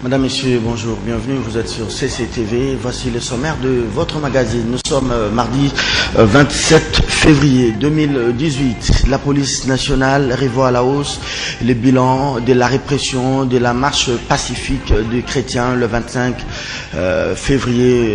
Madame, Messieurs, bonjour, bienvenue, vous êtes sur CCTV, voici le sommaire de votre magazine. Nous sommes mardi 27 février 2018. La police nationale revoit à la hausse le bilan de la répression de la marche pacifique des chrétiens le 25 février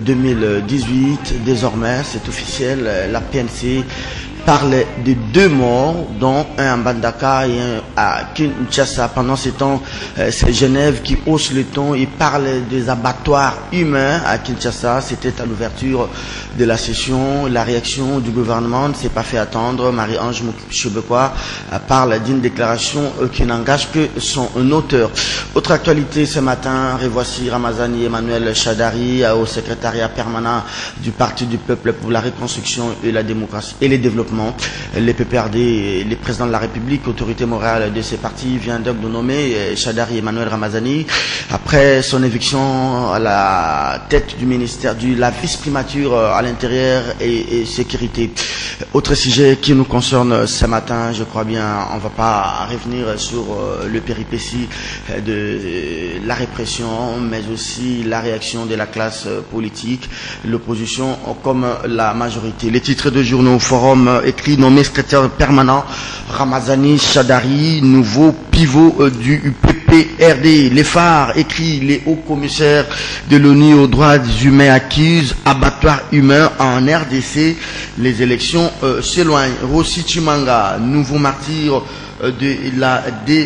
2018. Désormais, c'est officiel, la PNC parle de 2 morts, dont un à Mbandaka et un à Kinshasa. Pendant ce temps, c'est Genève qui hausse le ton et parle des abattoirs humains à Kinshasa. C'était à l'ouverture de la session. La réaction du gouvernement ne s'est pas fait attendre. Marie-Ange Chebekwa parle d'une déclaration qui n'engage que son auteur. Autre actualité ce matin, revoici Ramazani Emmanuel Chadari au secrétariat permanent du Parti du Peuple pour la reconstruction et la démocratie et le développement. Les PPRD, les présidents de la République, autorité morale de ces partis, vient donc de nommer Chadari Emmanuel Ramazani après son éviction à la tête du ministère de la vice-primature à l'intérieur et sécurité. Autre sujet qui nous concerne ce matin, je crois bien, on ne va pas revenir sur le péripétie de la répression, mais aussi la réaction de la classe politique, l'opposition comme la majorité. Les titres de journaux, Forum écrit nommé secrétaire permanent Ramazani Chadari, nouveau pivot du PPRD. Les phares écrit les hauts commissaires de l'ONU aux droits humains accusent abattoir humain en RDC. Les élections s'éloignent. Rossi Chimanga, nouveau martyr de la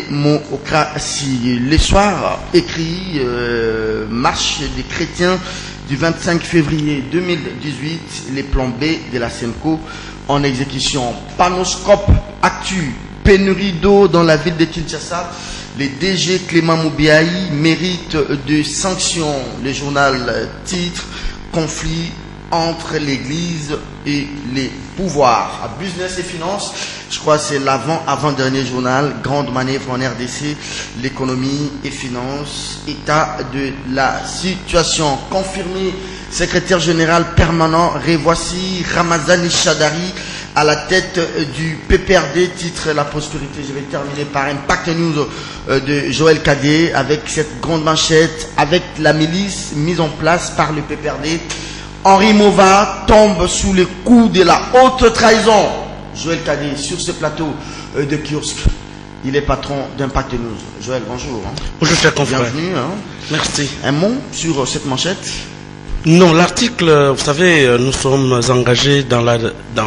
démocratie. Les soirs écrit marche des chrétiens du 25 février 2018, les plans B de la SEMCO en exécution. Panoscope Actu, pénurie d'eau dans la ville de Kinshasa. Les DG Clément Moubiaï méritent de sanctions. Le journal titre conflit entre l'église et les pouvoirs. À Business et Finance, je crois que c'est l'avant-dernier journal. Grande manœuvre en RDC, l'économie et finances, état de la situation. Confirmé, secrétaire général permanent, revoici Ramazani Chadari à la tête du PPRD, titre la prospérité. Je vais terminer par Impact News de Joël Cadet avec cette grande manchette, avec la milice mise en place par le PPRD. Henri Mova tombe sous les coups de la haute trahison. Joël Cadet sur ce plateau de kiosque. Il est patron d'Impact News. Joël, bonjour. Bonjour, cher confrère. Bienvenue. Merci. Un mot sur cette manchette? Non, l'article, vous savez, nous sommes engagés dans la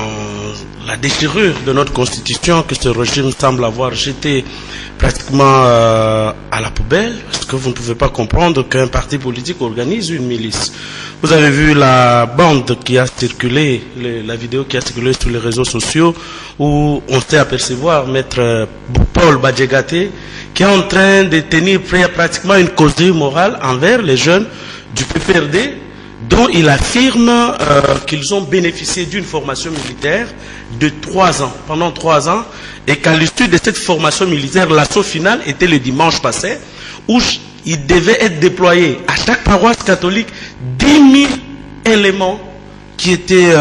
déchirure de notre constitution que ce régime semble avoir jeté pratiquement à la poubelle, parce que vous ne pouvez pas comprendre qu'un parti politique organise une milice. Vous avez vu la bande qui a circulé, la vidéo qui a circulé sur les réseaux sociaux, où on sait apercevoir maître Paul Badjegate qui est en train de tenir pratiquement une causerie morale envers les jeunes du PPRD, dont il affirme qu'ils ont bénéficié d'une formation militaire de 3 ans, pendant 3 ans, et qu'à l'issue de cette formation militaire, l'assaut final était le dimanche passé, où il devait être déployé à chaque paroisse catholique 10 000 éléments qui étaient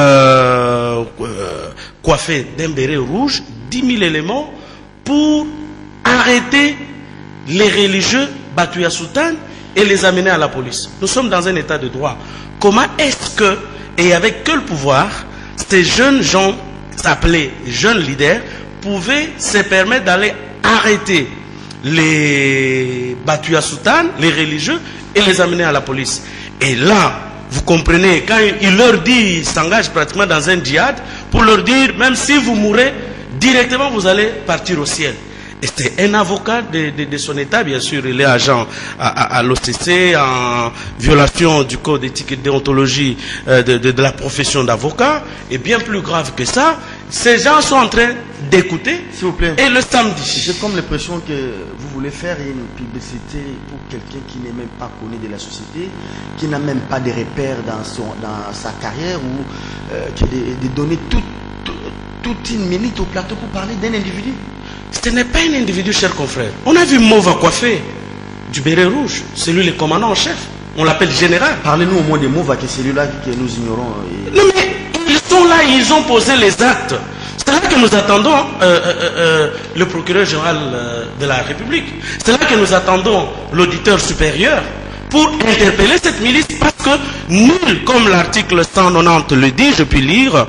coiffés d'un béret rouge, 10 000 éléments pour arrêter les religieux battus à Soutane et les amener à la police. Nous sommes dans un état de droit. Comment est-ce que, et avec quel pouvoir, ces jeunes gens, s'appelés jeunes leaders, pouvaient se permettre d'aller arrêter les battus à Soutane, les religieux, et les amener à la police? Et là, vous comprenez, quand il leur dit, il s'engage pratiquement dans un djihad, pour leur dire, même si vous mourrez, directement vous allez partir au ciel. Et c'est un avocat de son état, bien sûr, il est agent à l'OCC en violation du code d'éthique et de déontologie de la profession d'avocat. Et bien plus grave que ça, ces gens sont en train d'écouter. S'il vous plaît. Et le samedi. J'ai comme l'impression que vous voulez faire une publicité pour quelqu'un qui n'est même pas connu de la société, qui n'a même pas de repères dans sa carrière, ou qui a de donner toute une minute au plateau pour parler d'un individu. Ce n'est pas un individu, cher confrère. On a vu Mova coiffé du béret rouge, celui le commandant en chef. On l'appelle général. Parlez-nous au moins des Mova, que c'est celui-là que nous ignorons. Non mais ils sont là, ils ont posé les actes. C'est là que nous attendons le procureur général de la République. C'est là que nous attendons l'auditeur supérieur pour interpeller cette milice, parce que nul, comme l'article 190 le dit, je puis lire,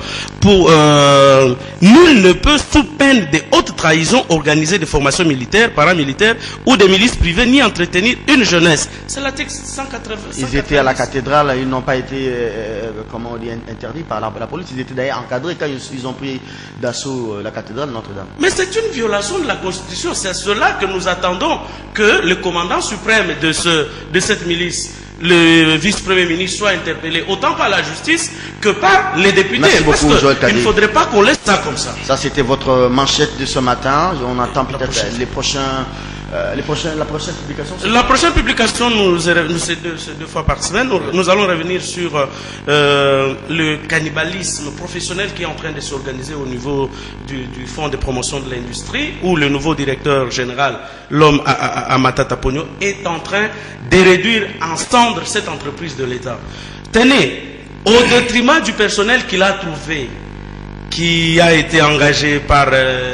nul ne peut sous peine de haute trahison organiser des formations militaires, paramilitaires ou des milices privées, ni entretenir une jeunesse. C'est l'article 180. Ils étaient à la cathédrale, ils n'ont pas été, comment on dit, interdits par la police. Ils étaient d'ailleurs encadrés quand ils ont pris d'assaut la cathédrale Notre-Dame. Mais c'est une violation de la Constitution. C'est cela que nous attendons, que le commandant suprême de cette milice, le vice-premier ministre, soit interpellé autant par la justice que par les députés. Merci beaucoup, Joël Kadi. Il ne faudrait pas qu'on laisse ça comme ça. Ça, c'était votre manchette de ce matin. On attend peut-être la prochaine publication. La prochaine publication, c'est deux fois par semaine. Nous allons revenir sur le cannibalisme professionnel qui est en train de s'organiser au niveau du Fonds de promotion de l'industrie, où le nouveau directeur général, l'homme à Matata Pogno, est en train de réduire en cendres cette entreprise de l'État. Tenez, au détriment du personnel qu'il a trouvé, qui a été engagé par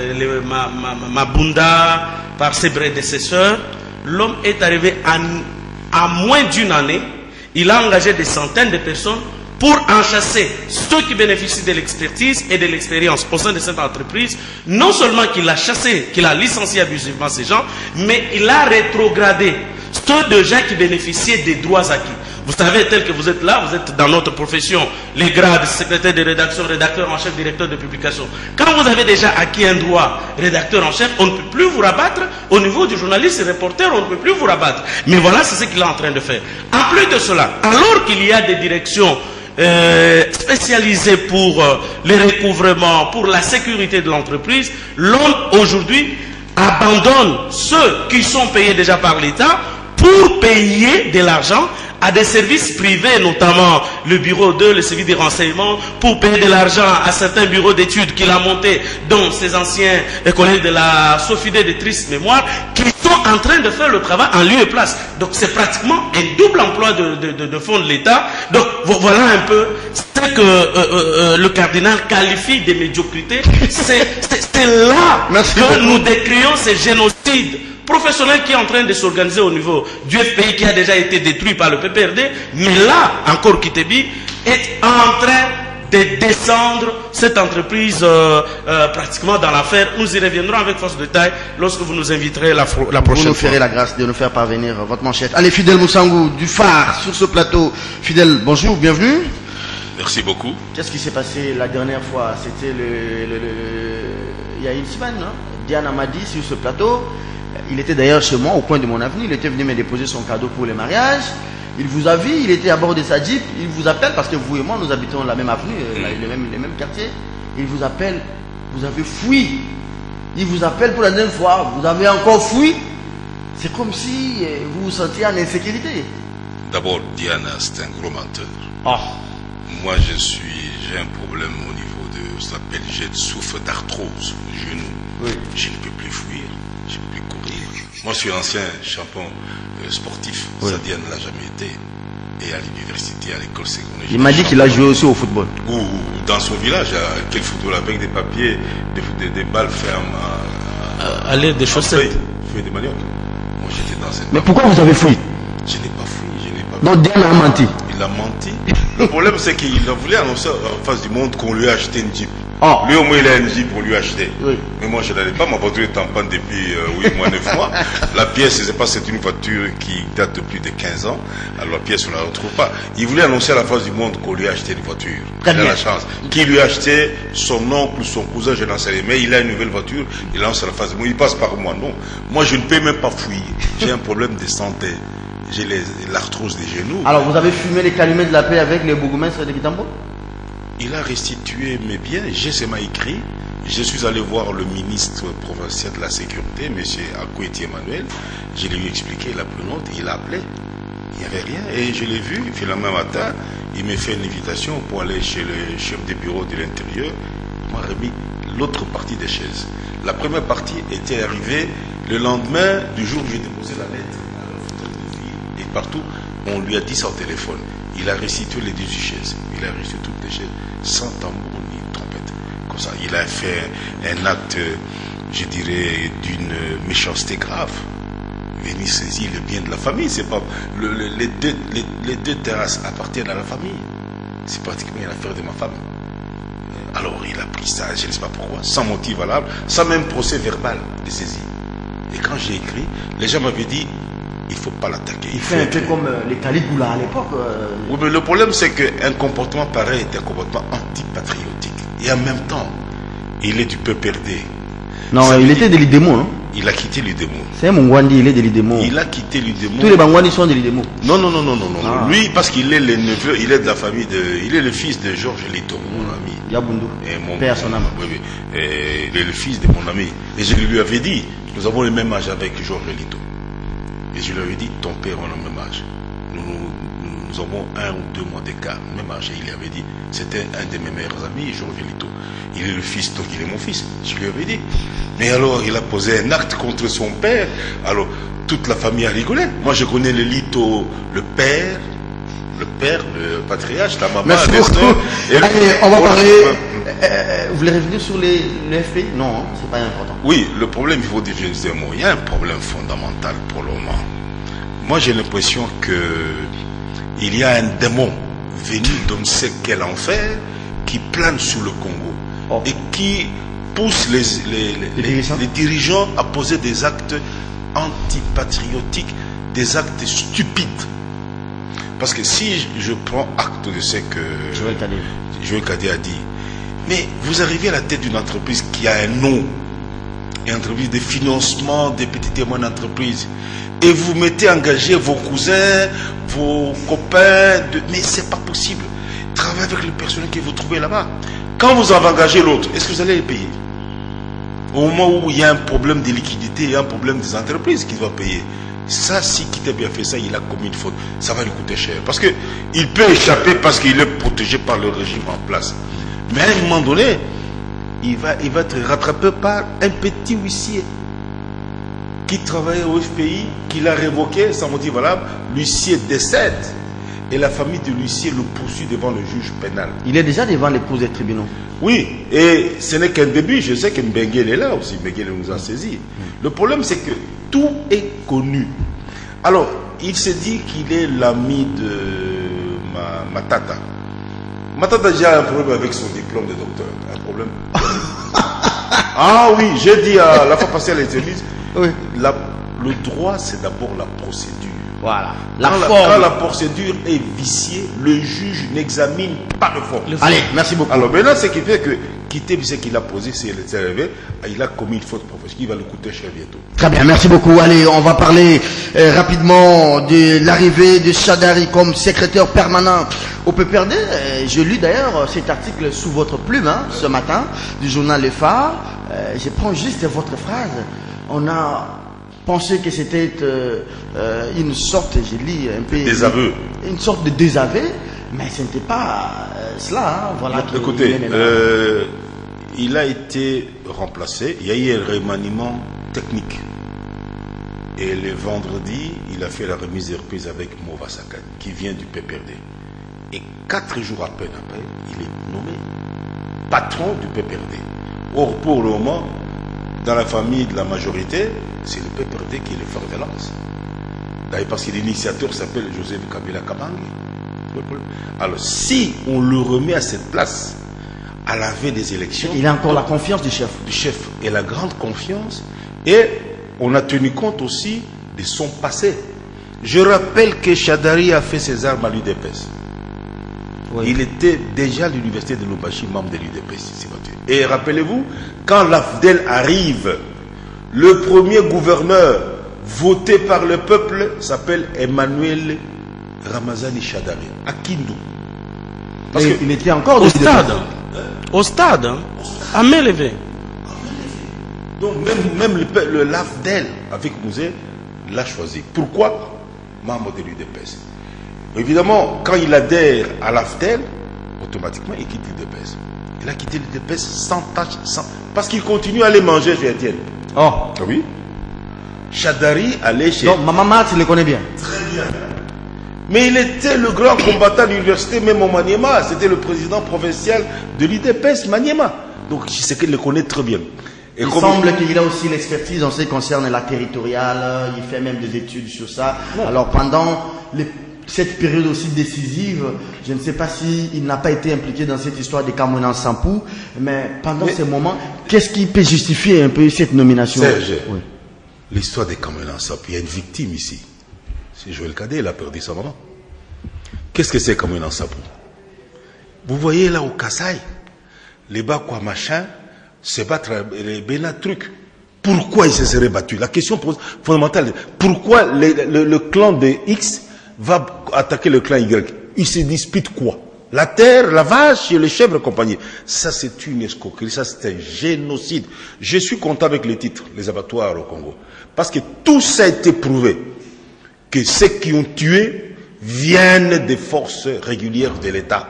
Mabunda, par ses prédécesseurs, l'homme est arrivé à moins d'une année. Il a engagé des centaines de personnes pour enchasser ceux qui bénéficient de l'expertise et de l'expérience au sein de cette entreprise. Non seulement qu'il a chassé, qu'il a licencié abusivement ces gens, mais il a rétrogradé ceux de gens qui bénéficiaient des droits acquis. Vous savez, tel que vous êtes là, vous êtes dans notre profession, les grades, secrétaire de rédaction, rédacteur en chef, directeur de publication. Quand vous avez déjà acquis un droit, rédacteur en chef, on ne peut plus vous rabattre. Au niveau du journaliste et reporter, on ne peut plus vous rabattre. Mais voilà, c'est ce qu'il est en train de faire. En plus de cela, alors qu'il y a des directions spécialisées pour les recouvrements, pour la sécurité de l'entreprise, l'homme aujourd'hui abandonne ceux qui sont payés déjà par l'État pour payer de l'argent à des services privés, notamment le bureau 2, le service des renseignements, pour payer de l'argent à certains bureaux d'études qu'il a montés, dont ses anciens collègues de la Sofidé de triste mémoire, qui sont en train de faire le travail en lieu et place. Donc c'est pratiquement un double emploi de fonds de l'État. Donc voilà un peu ce que le cardinal qualifie de médiocrité. C'est là que nous décrions ces génocides professionnel qui est en train de s'organiser au niveau du FPI, qui a déjà été détruit par le PPRD, mais là, encore Kitebi, est en train de descendre cette entreprise pratiquement dans l'affaire. Nous y reviendrons avec force de détail lorsque vous nous inviterez la prochaine fois. Vous nous ferez la grâce de nous faire parvenir votre manchette. Allez, Fidèle Moussangou, du phare, sur ce plateau. Fidèle, bonjour, bienvenue. Merci beaucoup. Qu'est-ce qui s'est passé la dernière fois? C'était il y a une semaine, non? Diana m'a dit sur ce plateau. Il était d'ailleurs chez moi, au coin de mon avenue. Il était venu me déposer son cadeau pour le mariage. Il vous a vu, il était à bord de sa Jeep. Il vous appelle, parce que vous et moi, nous habitons la même avenue, les mêmes quartiers. Il vous appelle, vous avez fui. Il vous appelle pour la deuxième fois, vous avez encore fui. C'est comme si vous vous sentiez en insécurité. D'abord, Diana, c'est un gros menteur. Oh. Moi, j'ai un problème au niveau de, ça s'appelle, je souffre d'arthrose au genou. Oui. Je ne peux plus fuir. Je ne peux plus courir. Moi, je suis ancien champion sportif. Oui. Ça, Diane ne l'a jamais été. Et à l'université, à l'école secondaire. Il m'a dit qu'il a joué aussi au football. Ou dans son village, quel football avec des papiers, des balles fermes. À l'aide des chaussettes. Feuilles de manioc. Moi, j'étais dans cette. Mais pourquoi vous avez fui? Je n'ai pas fui. Je n'ai pas. Donc Diane a menti. Il a menti. Le problème, c'est qu'il a voulu annoncer en face du monde qu'on lui a acheté une Jeep. Oh. Lui, au moins, il a une Jeep pour lui acheter. Oui. Mais moi, je n'avais pas. Ma voiture est en panne depuis 8 mois, 9 mois. La pièce, c'est une voiture qui date de plus de 15 ans. Alors, la pièce, on ne la retrouve pas. Il voulait annoncer à la face du monde qu'on lui a acheté une voiture. Très il a bien. la chance. Qui lui a acheté? Son oncle ou son cousin, je n'en sais rien. Mais il a une nouvelle voiture. Il lance à la face du monde. Il passe par moi. Non. Moi, je ne peux même pas fuir. J'ai un problème de santé. J'ai l'arthrose des genoux. Alors, vous avez fumé les calumets de la paix avec les bourgmestres de Kitambo? Il a restitué mes biens, j'ai seulement écrit. Je suis allé voir le ministre provincial de la sécurité, M. Akoueti Emmanuel. Je lui ai expliqué, il a pris note, il a appelé. Il n'y avait rien. Et je l'ai vu, finalement matin, il m'a fait une invitation pour aller chez le chef des bureaux de l'intérieur. Il m'a remis l'autre partie des chaises. La première partie était arrivée le lendemain du jour où j'ai déposé la lettre à la photo de ville. Et partout, on lui a dit ça au téléphone. Il a restitué les 18 chaises. Il a restitué toutes les chaises sans tambour ni trompette. ça. Il a fait un acte, je dirais, d'une méchanceté grave. Venir saisir le bien de la famille, c'est pas les deux terrasses appartiennent à la famille. C'est pratiquement une affaire de ma femme. Alors il a pris ça, je ne sais pas pourquoi, sans motif valable, sans même procès verbal de saisie. Et quand j'ai écrit, les gens m'avaient dit, il ne faut pas l'attaquer. Il fait un peu comme les Caligula à l'époque. Oui, mais le problème c'est qu'un comportement pareil est un comportement antipatriotique. Et en même temps, il est du PPRD. Non, ça il était de l'IDEMO, non? Il a quitté l'UDEMO. C'est mon Gwandi, il est de l'IDEMO. Il a quitté l'UDEMO. Tous les Bangwani sont de l'IDEMO. Non. Ah. Lui, parce qu'il est le neveu, il est de la famille de... Il est le fils de Georges Lito, mon ami. Yabundu. Et mon Père son âme. Oui. Et il est le fils de mon ami. Et je lui avais dit, nous avons le même âge avec Georges Lito. Et je lui avais dit, ton père a le même âge. Nous avons 1 ou 2 mois d'écart, même âge. Et il avait dit, c'était un de mes meilleurs amis, Georges Lito. Il est le fils, donc il est mon fils. Je lui avais dit. Mais alors, il a posé un acte contre son père. Alors, toute la famille a rigolé. Moi, je connais le Lito, le père, le patriarche, la maman. Merci beaucoup. Allez, on va parler. Vous voulez revenir sur le FPI? Non, c'est pas important. Oui, le problème, il faut dire un mot. Il y a un problème fondamental pour le moment. Moi, j'ai l'impression que il y a un démon venu d'on ne sait quel enfer qui plane sur le Congo et qui pousse les dirigeants à poser des actes antipatriotiques, des actes stupides. Parce que si je prends acte de ce que Joël Kadé a dit, mais vous arrivez à la tête d'une entreprise qui a un nom, une entreprise de financement des petites et moyennes entreprises, et vous mettez engager vos cousins, vos copains, mais c'est pas possible. Travaillez avec le personnel que vous trouvez là-bas. Quand vous avez engagé l'autre, est-ce que vous allez les payer? Au moment où il y a un problème de liquidité, il y a un problème des entreprises qui doivent payer. Ça, si Kité bien fait ça, il a commis une faute. Ça va lui coûter cher. Parce qu'il peut échapper parce qu'il est protégé par le régime en place. Mais à un moment donné, il va être rattrapé par un petit huissier qui travaillait au FPI, qu'il a révoqué sans motif valable. L'huissier décède. Et la famille de l'huissier le poursuit devant le juge pénal. Il est déjà devant les cours des tribunaux. Oui, et ce n'est qu'un début. Je sais que Mbenguele est là aussi. Mbenguele nous a saisi. Le problème, c'est que tout est connu. Alors, il s'est dit qu'il est l'ami de Matata. Matata a déjà un problème avec son diplôme de docteur. Un problème. Ah oui, j'ai dit à la fois passée à l'interview, oui. Le droit, c'est d'abord la procédure. Voilà. Quand la procédure est viciée, le juge n'examine pas le fond. Allez, merci beaucoup. Alors maintenant, ce qui fait que Kité, ce qu'il a posé, c'est élevé, il a commis une faute professionnelle qui va le coûter cher bientôt. Très bien, merci beaucoup. Allez, on va parler rapidement de l'arrivée de Chadari comme secrétaire permanent au PPRD. J'ai lu d'ailleurs cet article sous votre plume ce matin du journal Le Phare. Je prends juste votre phrase. On a pensé que c'était une sorte, j'ai lu un peu... Désaveu. Une sorte de désaveu, mais ce n'était pas cela. Voilà. Écoutez, il a été remplacé, il y a eu un remaniement technique. Et le vendredi, il a fait la remise des reprises avec Mova Sakan, qui vient du PPRD. Et 4 jours à peine après, il est nommé patron du PPRD. Or, pour le moment, dans la famille de la majorité, c'est le PPRD qui est le fer de lance. D'ailleurs, parce que l'initiateur s'appelle Joseph Kabila Kabange. Alors, si on le remet à cette place, à la veille des élections... Il a encore la confiance du chef. Du chef. Et la grande confiance. Et on a tenu compte aussi de son passé. Je rappelle que Chadari a fait ses armes à l'UDPS. Oui. Il était déjà à l'université de Lubumbashi, membre de l'UDPS. Et rappelez-vous, quand l'AFDEL arrive, le premier gouverneur voté par le peuple s'appelle Emmanuel Ramazani Chadari, à Kindu. Parce qu'il était encore au stade, à main levée. Donc même le l'AFDEL, avec Mouzé, l'a choisi. Pourquoi? Membre de l'UDPS. Évidemment, quand il adhère à l'AFDEL, automatiquement, il quitte l'UDPS. Il a quitté l'UDPS sans tâche, parce qu'il continue à aller manger chez Etienne. Oh. Oui. Chadari allait chez... Donc, Maman, tu le connais bien. Très bien. Mais il était le grand combattant de l'université, même au Maniema. C'était le président provincial de l'UDPS Maniema. Donc je sais qu'il le connaît très bien. Et il semble qu'il a aussi l'expertise en ce qui concerne la territoriale, il fait même des études sur ça. Non. Alors pendant cette période aussi décisive, je ne sais pas s'il n'a pas été impliqué dans cette histoire des Camerounais Sampou, mais pendant ces moments, qu'est-ce qui peut justifier un peu cette nomination? Serge, oui. L'histoire des Camerounais Sampou, il y a une victime ici. C'est Joël Cadet, il a perdu sa maman. Qu'est-ce que c'est Camerounais Sampou? Vous voyez là au Kassai, les bas quoi machin, se battre les bénats trucs. Pourquoi ils se seraient battus? La question fondamentale, pourquoi le clan de X va attaquer le clan Y? Ils se disputent quoi? La terre, la vache et les chèvres et compagnie. Ça c'est une escroquerie, ça c'est un génocide. Je suis content avec le titre, les abattoirs au Congo. Parce que tout ça a été prouvé. Que ceux qui ont tué viennent des forces régulières de l'État.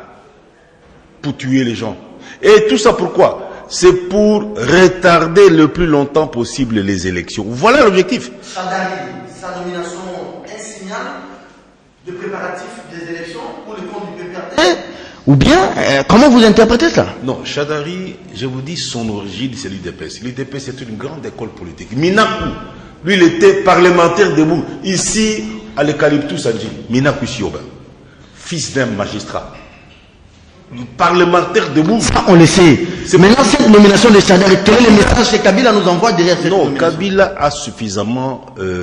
Pour tuer les gens. Et tout ça pourquoi? C'est pour retarder le plus longtemps possible les élections. Voilà l'objectif. Chadari, sa nomination est signal de préparatif des élections pour le compte du PPRD? Ou bien, comment vous interprétez ça? Non, Chadari, je vous dis, son origine, c'est l'UDPS. L'UDPS, c'est une grande école politique. Minakou, lui, il était parlementaire debout. Ici, à l'Eucalyptus, à Djib. Minakou Sioba, fils d'un magistrat. Parlementaire debout. Ça, on le sait. Maintenant, cette nomination de Chadari, quel est le message que Kabila nous envoie derrière cette nomination? Non, Kabila a suffisamment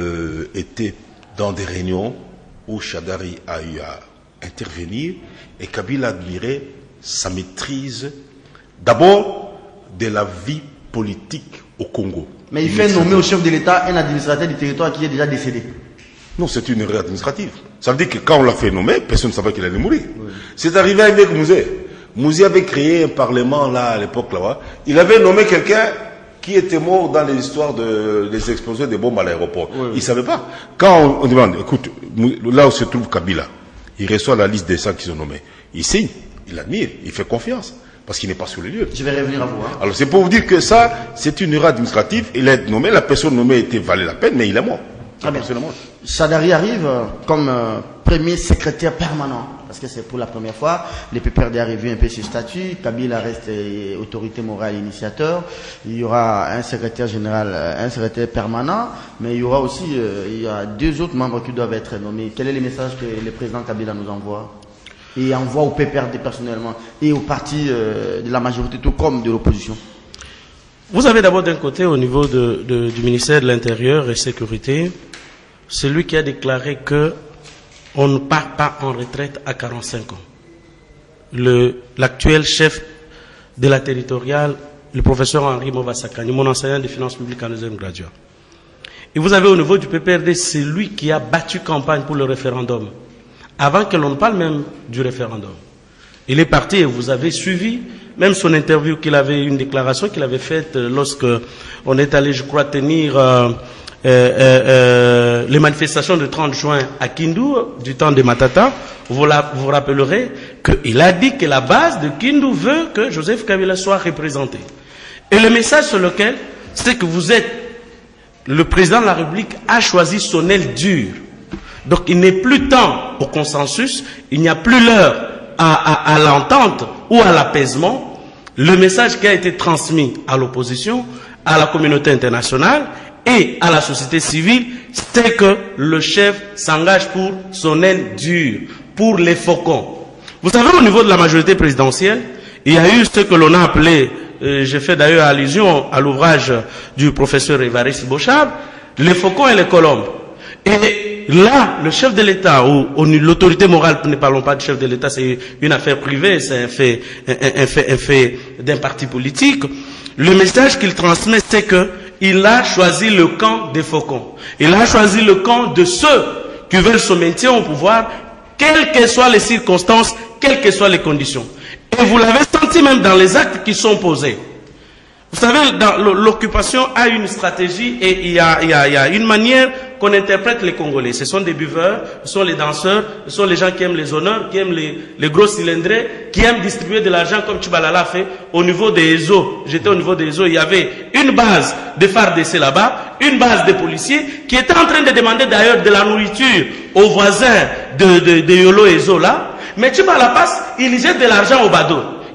été dans des réunions où Chadari a eu à intervenir et Kabila admirait sa maîtrise d'abord de la vie politique au Congo. Mais il fait nommer au chef de l'État un administrateur du territoire qui est déjà décédé. Non, c'est une erreur administrative. Ça veut dire que quand on l'a fait nommer, personne ne savait qu'il allait mourir. Oui. C'est arrivé avec Mouzé. Mouzé avait créé un parlement là à l'époque là-bas. Il avait nommé quelqu'un qui était mort dans les histoires des explosions des bombes à l'aéroport. Oui, oui. Il ne savait pas. Quand on demande, écoute, là où se trouve Kabila, il reçoit la liste des gens qui sont nommés. Il signe, il admire, il fait confiance. Parce qu'il n'est pas sur les lieux. Je vais revenir à vous. Hein. Alors c'est pour vous dire que ça, c'est une erreur administrative. Il est nommé, la personne nommée était valait la peine, mais il est mort. Très bien. Chadari arrive comme premier secrétaire permanent, parce que c'est pour la première fois. Les PPRD arrivent un peu ce statut. Kabila reste autorité morale initiateur. Il y aura un secrétaire général, un secrétaire permanent, mais il y aura aussi il y a 2 autres membres qui doivent être nommés. Quel est le message que le président Kabila nous envoie? Et envoie au PPRD personnellement et au parti de la majorité, tout comme de l'opposition? Vous avez d'abord d'un côté, au niveau du ministère de l'Intérieur et Sécurité, celui qui a déclaré que on ne part pas en retraite à 45 ans. L'actuel chef de la territoriale, le professeur Henri Movasakani, mon enseignant de finances publiques en 2e graduat. Et vous avez au niveau du PPRD, c'est lui qui a battu campagne pour le référendum, avant que l'on ne parle même du référendum. Il est parti et vous avez suivi même son interview qu'il avait, une déclaration qu'il avait faite lorsque on est allé, je crois, tenir les manifestations de 30 juin à Kindu, du temps de Matata. Vous vous rappellerez qu'il a dit que la base de Kindu veut que Joseph Kabila soit représenté. Et le message sur lequel, c'est que vous êtes, le président de la République a choisi son aile dure. Donc il n'est plus temps au consensus, il n'y a plus l'heure à l'entente ou à l'apaisement. Le message qui a été transmis à l'opposition, à la communauté internationale et à la société civile, c'est que le chef s'engage pour son aile dure, pour les faucons. Vous savez, au niveau de la majorité présidentielle, il y a eu ce que l'on a appelé, j'ai fait d'ailleurs allusion à l'ouvrage du professeur Évariste Bochab, les faucons et les colombes. Et là, le chef de l'État, ou l'autorité morale, ne parlons pas du chef de l'État, c'est une affaire privée, c'est un fait d'un parti politique. Le message qu'il transmet, c'est que il a choisi le camp des faucons. Il a choisi le camp de ceux qui veulent se maintenir au pouvoir, quelles que soient les circonstances, quelles que soient les conditions. Et vous l'avez senti même dans les actes qui sont posés. Vous savez, l'occupation a une stratégie et il y a une manière qu'on interprète les Congolais. Ce sont des buveurs, ce sont les danseurs, ce sont les gens qui aiment les honneurs, qui aiment les gros cylindrés, qui aiment distribuer de l'argent comme Tchibalala fait au niveau des ESO. J'étais au niveau des ESO, il y avait une base de FARDC là-bas, une base de policiers qui étaient en train de demander d'ailleurs de la nourriture aux voisins de Yolo ESO là. Mais Tchibalala passe, il jette de l'argent au bado.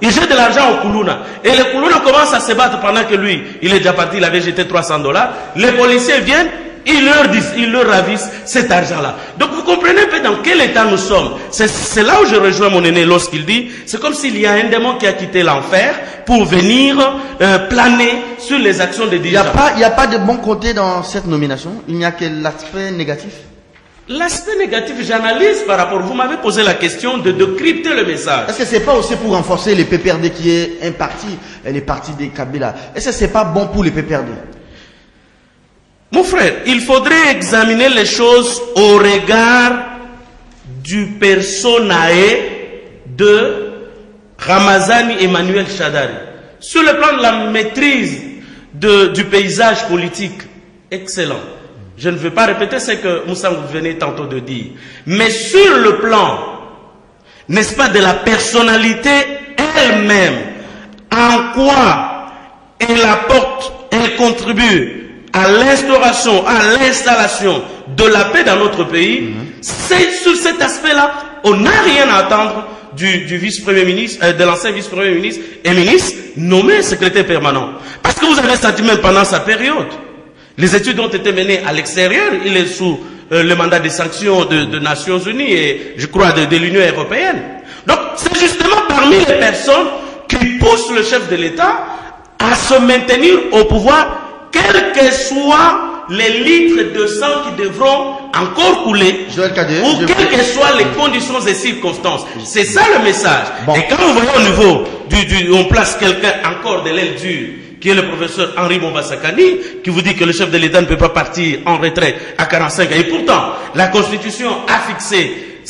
Il jette de l'argent au Koulouna. Et le Koulouna commence à se battre pendant que lui, il est déjà parti, il avait jeté $300. Les policiers viennent, ils leur ravissent cet argent-là. Donc vous comprenez un peu dans quel état nous sommes. C'est là où je rejoins mon aîné lorsqu'il dit, c'est comme s'il y a un démon qui a quitté l'enfer pour venir planer sur les actions des dirigeants. Il n'y a pas de bon côté dans cette nomination. Il n'y a que l'aspect négatif. L'aspect négatif, j'analyse par rapport, vous m'avez posé la question de crypter le message. Est-ce que c'est pas aussi pour renforcer les PPRD qui est un parti, les partis des Kabila? Est-ce que c'est pas bon pour les PPRD? Mon frère, il faudrait examiner les choses au regard du personae de Ramazani Emmanuel Shadari. Sur le plan de la maîtrise du paysage politique, excellent. Je ne veux pas répéter ce que Moussa vous venez tantôt de dire. Mais sur le plan, n'est-ce pas, de la personnalité elle-même, en quoi elle apporte, elle contribue à l'instauration, à l'installation de la paix dans notre pays, c'est sur cet aspect-là, on n'a rien à attendre du vice-premier ministre, de l'ancien vice-premier ministre et ministre nommé secrétaire permanent. Parce que vous avez senti même pendant sa période, les études ont été menées à l'extérieur, il est sous le mandat des sanctions de Nations Unies et je crois de l'Union européenne. Donc c'est justement parmi les personnes qui poussent le chef de l'État à se maintenir au pouvoir, quels que soient les litres de sang qui devront encore couler, ou quelles que soient les conditions et circonstances. C'est ça le message. Bon. Et quand vous voyez au niveau on place quelqu'un encore de l'aile dure, qui est le professeur Henri Mombasakani, qui vous dit que le chef de l'État ne peut pas partir en retraite à 45 ans. Et pourtant, la Constitution a fixé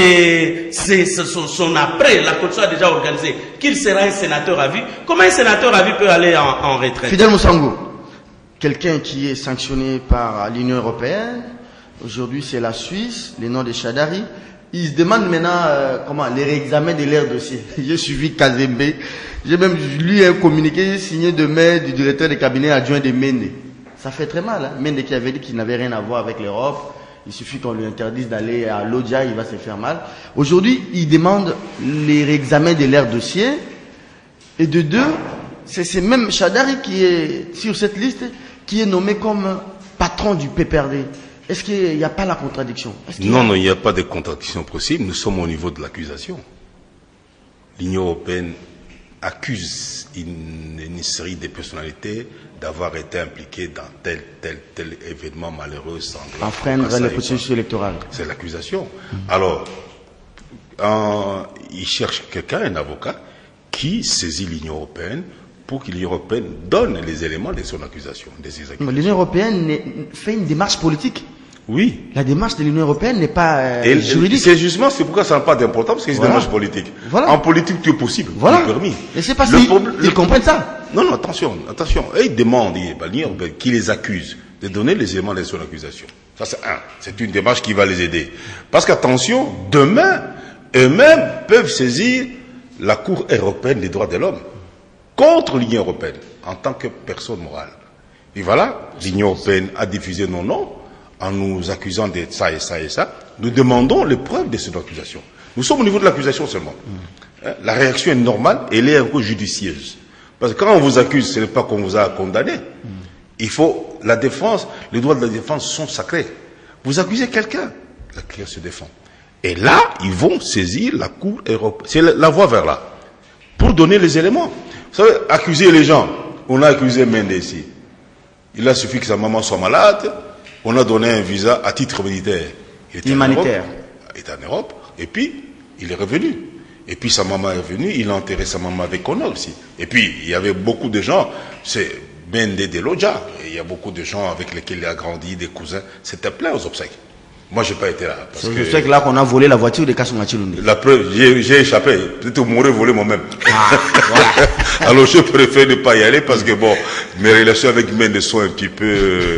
son après, la Constitution a déjà organisé qu'il sera un sénateur à vie. Comment un sénateur à vie peut aller en retraite? Fidel Moussango, quelqu'un qui est sanctionné par l'Union européenne, aujourd'hui c'est la Suisse, les noms de Shadari. Ils se demandent maintenant les réexamens de leur dossier. J'ai suivi Kazembe. J'ai même lu un communiqué signé demain du directeur de cabinet adjoint de Mende. Ça fait très mal. Hein? Mende qui avait dit qu'il n'avait rien à voir avec l'Europe. Il suffit qu'on lui interdise d'aller à l'Odja, il va se faire mal. Aujourd'hui, ils demandent les réexamens de leur dossier. Et de deux, c'est même Shadari qui est sur cette liste, qui est nommé comme patron du PPRD. Est-ce qu'il n'y a pas la contradiction? Non, il n'y a pas de contradiction possible. Nous sommes au niveau de l'accusation. L'Union européenne accuse une série de personnalités d'avoir été impliquées dans tel événement malheureux, sanglant. Enfreindre le processus électoral. C'est l'accusation. Alors, il cherche quelqu'un, un avocat, qui saisit l'Union européenne pour que l'Union européenne donne les éléments de son accusation. L'Union européenne fait une démarche politique. Oui. La démarche de l'Union européenne n'est pas juridique. C'est justement, c'est pourquoi ça n'a pas d'importance, parce que c'est une démarche politique. Voilà. En politique, tout est possible. Voilà. Tout est permis. Et c'est parce qu'ils comprennent ça. Non, attention. Et ils demandent, l'Union européenne, qui les accuse, de donner les éléments de son accusation. Ça, c'est un. C'est une démarche qui va les aider. Parce qu'attention, demain, eux-mêmes peuvent saisir la Cour européenne des droits de l'homme contre l'Union européenne, en tant que personne morale. Et voilà, l'Union européenne a diffusé nos noms, en nous accusant de ça et ça et ça. Nous demandons les preuves de cette accusation. Nous sommes au niveau de l'accusation seulement. La réaction est normale, elle est un peu judicieuse. Parce que quand on vous accuse, ce n'est pas qu'on vous a condamné. Il faut, la défense, les droits de la défense sont sacrés. Vous accusez quelqu'un, la client se défend. Et là, ils vont saisir la Cour européenne. C'est la voie vers là. Pour donner les éléments. Vous savez, accuser les gens. On a accusé Mende ici. Il a suffi que sa maman soit malade. On a donné un visa à titre militaire. Humanitaire. Il était en Europe. Et puis, il est revenu. Et puis, sa maman est revenue. Il a enterré sa maman avec honneur aussi. Et puis, il y avait beaucoup de gens. C'est Mende de l'Odja. Et il y a beaucoup de gens avec lesquels il a grandi, des cousins. C'était plein aux obsèques. Moi, je n'ai pas été là. C'est aux obsèques là qu'on a volé la voiture de Kasonga Chilunde. La preuve, j'ai échappé. Peut-être qu'on m'aurait volé moi-même. Voilà. Alors, je préfère ne pas y aller parce que, bon, mes relations avec Mende sont un petit peu...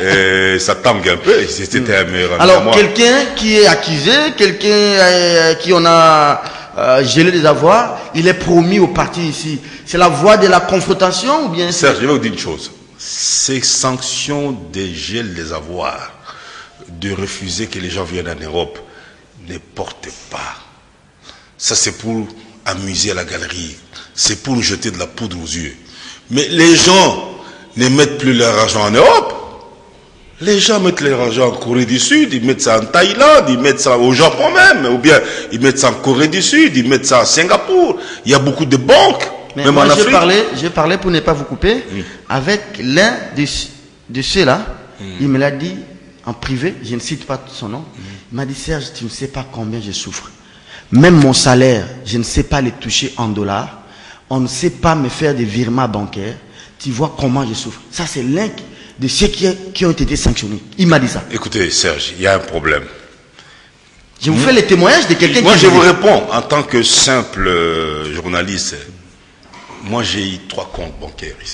ça tangue un peu. C'était un meilleur ami. Alors, quelqu'un qui est accusé, quelqu'un qui on a gelé des avoirs, il est promis au parti ici. C'est la voie de la confrontation ou bien... Serge, je vais vous dire une chose. Ces sanctions des gels des avoirs, de refuser que les gens viennent en Europe, ne portent pas. Ça, c'est pour amuser à la galerie. C'est pour nous jeter de la poudre aux yeux. Mais les gens ne mettent plus leur argent en Europe. Les gens mettent leur argent en Corée du Sud, ils mettent ça en Thaïlande, ils mettent ça au Japon même, ou bien ils mettent ça en Corée du Sud, ils mettent ça à Singapour. Il y a beaucoup de banques, mais même moi, en Afrique. J'ai parlé pour ne pas vous couper, avec l'un de ceux-là, il me l'a dit en privé, je ne cite pas son nom, il m'a dit, Serge, tu ne sais pas combien je souffre. Même mon salaire, je ne sais pas les toucher en dollars, on ne sait pas me faire des virements bancaires, tu vois comment je souffre. Ça, c'est l'un de ceux qui ont été sanctionnés. Il m'a dit ça. Écoutez, Serge, il y a un problème. Je vous fais les témoignages de quelqu'un qui... Moi, je vous réponds, en tant que simple journaliste, moi, j'ai eu 3 comptes bancaires ici.